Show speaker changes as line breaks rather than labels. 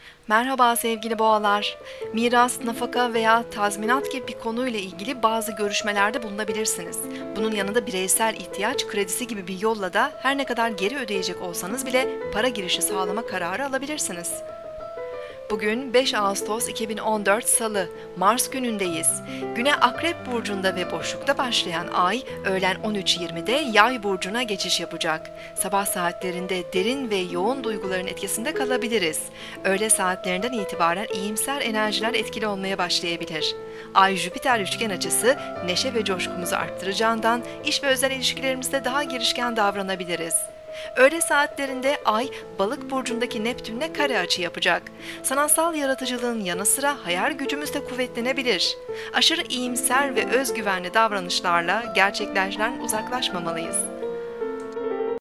Merhaba sevgili boğalar. Miras, nafaka veya tazminat gibi bir konuyla ilgili bazı görüşmelerde bulunabilirsiniz. Bunun yanında bireysel ihtiyaç kredisi gibi bir yolla da her ne kadar geri ödeyecek olsanız bile para girişi sağlama kararı alabilirsiniz. Bugün 5 Ağustos 2014 Salı, Mars günündeyiz. Güne Akrep Burcu'nda ve boşlukta başlayan ay, öğlen 13.20'de Yay Burcu'na geçiş yapacak. Sabah saatlerinde derin ve yoğun duyguların etkisinde kalabiliriz. Öğle saatlerinden itibaren iyimser enerjiler etkili olmaya başlayabilir. Ay-Jüpiter üçgen açısı neşe ve coşkumuzu arttıracağından iş ve özel ilişkilerimizde daha girişken davranabiliriz. Öğle saatlerinde Ay, Balık burcundaki Neptün'le kare açı yapacak. Sanatsal yaratıcılığın yanı sıra hayal gücümüz de kuvvetlenebilir. Aşırı iyimser ve özgüvenli davranışlarla gerçeklerden uzaklaşmamalıyız.